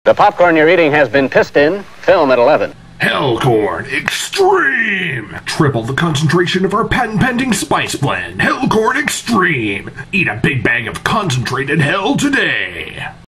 The popcorn you're eating has been pissed in. Film at 11. Hellcorn Extreme! Triple the concentration of our patent-pending spice blend. Hellcorn Extreme! Eat a big bag of concentrated hell today!